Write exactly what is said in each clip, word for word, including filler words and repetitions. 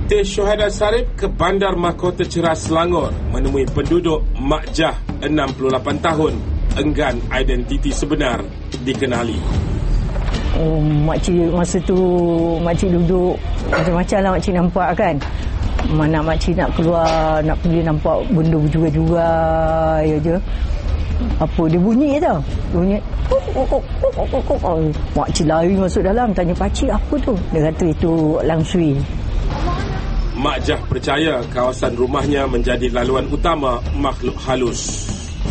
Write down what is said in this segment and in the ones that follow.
Tim Syuhada Sarip ke Bandar Mahkota Ceras Selangor menemui penduduk Mak Jah enam puluh lapan tahun enggan identiti sebenar dikenali. Oh, makcik masa tu makcik duduk macam-macam lah makcik nampak kan. Mana makcik nak keluar, nak pergi nampak benda berjuga-juga ya je. Apa dia bunyi tau. Bunyi. Makcik lari masuk dalam tanya pakcik apa tu. Dia kata itu Lang Sui. Mak Jah percaya kawasan rumahnya menjadi laluan utama makhluk halus.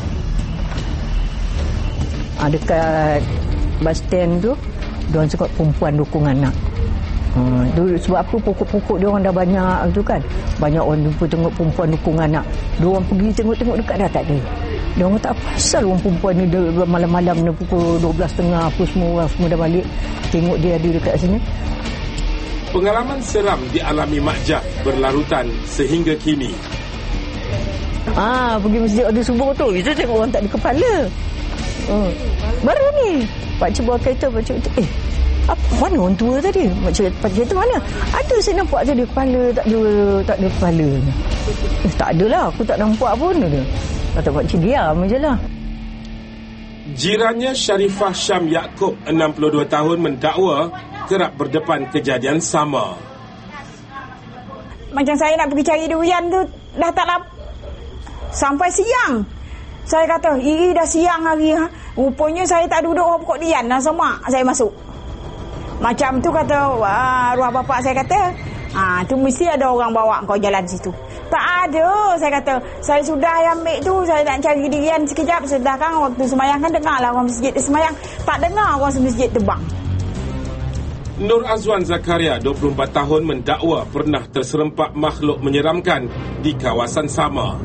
Ha, dekat bus stand tu, diorang cakap perempuan dukung anak. Ha, tu, sebab apa pokok-pokok diorang dah banyak tu kan. Banyak orang jumpa tengok perempuan dukung anak. Diorang pergi tengok-tengok dekat dah tak ada. Diorang kata apa pasal orang perempuan ni malam-malam ni pukul dua belas tiga puluh apa semua orang semua dah balik. Tengok dia ada dekat sini. Pengalaman seram dialami Mak Jah berlarutan sehingga kini. Ah, pergi masjid ada subuh tu, itu tengok orang tak ada kepala. Hmm. Baru ni pakcik bawa kereta, pakcik kata, eh, apa, mana orang tua tadi? Pakcik kata mana? Ada saya nampak tadi kepala, tak ada, tak ada kepala. Eh, tak adalah, aku tak nampak pun. Dia kata pakcik diam je lah. Jirannya Sharifah Syam Yaakob enam puluh dua tahun mendakwa kerap berdepan kejadian sama. Macam saya nak pergi cari durian tu dah tak lap sampai siang. Saya kata, "Ih, dah siang hari ha." Rupanya saya tak duduk bawah pokok durian dah sama saya masuk. Macam tu kata wah, arwah bapak saya kata, "Ah, tu mesti ada orang bawa kau jalan situ." Tak ada, saya kata. Saya sudah ambil tu, saya nak cari durian sekejap. Sedangkan waktu semayang kan dengarlah orang masjid semayang. Tak dengar orang masjid terbang. Nur Azwan Zakaria, dua puluh empat tahun, mendakwa pernah terserempak makhluk menyeramkan di kawasan sama.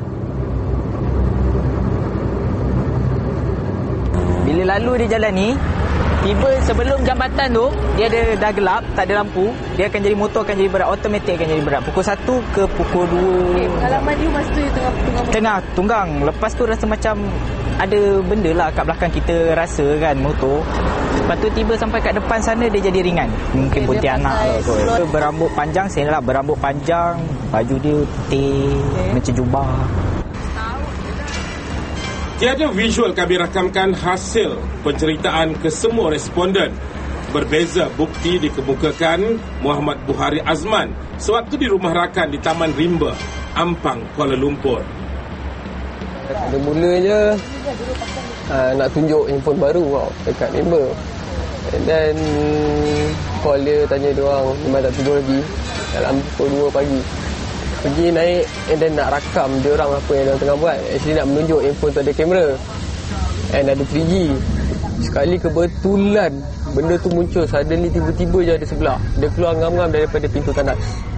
Bila lalu di jalan ni, tiba sebelum jambatan tu, dia ada dah gelap, tak ada lampu, dia akan jadi motor akan jadi berat, automatik akan jadi berat. Pukul satu ke pukul dua. Okay, pengalaman you masa tu tengah tengah tengah tunggang. Lepas tu rasa macam ada benda lah kat belakang kita rasa kan motor. Lepas tu tiba sampai kat depan sana dia jadi ringan. Mungkin okay, Pontianak lah kot. Dia berambut panjang, saya lah berambut panjang, baju dia putih, okay, macam jubah. Tiada visual kami rakamkan hasil penceritaan kesemua responden. Berbeza bukti dikemukakan Muhammad Buhari Azman sewaktu di rumah rakan di Taman Rimba, Ampang, Kuala Lumpur. Ada mula je uh, nak tunjuk handphone baru wow, dekat member. And then call dia, tanya dia orang memang tak tidur lagi dalam pukul dua pagi. Pergi naik and then nak rakam dia orang apa yang dia tengah buat. Actually nak menunjuk handphone tu ada kamera and ada three G. Sekali kebetulan benda tu muncul suddenly, tiba-tiba je ada sebelah. Dia keluar ngam-ngam daripada pintu tandas.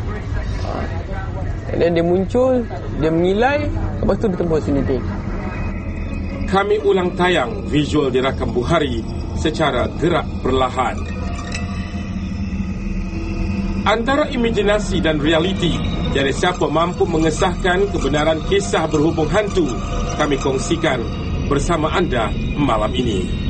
And then dia muncul, dia mengilai, lepas tu dia tembus sini. Kami ulang tayang visual dirakam Buhari secara gerak perlahan. Antara imajinasi dan realiti, tiada siapa mampu mengesahkan kebenaran kisah berhubung hantu. Kami kongsikan bersama anda malam ini.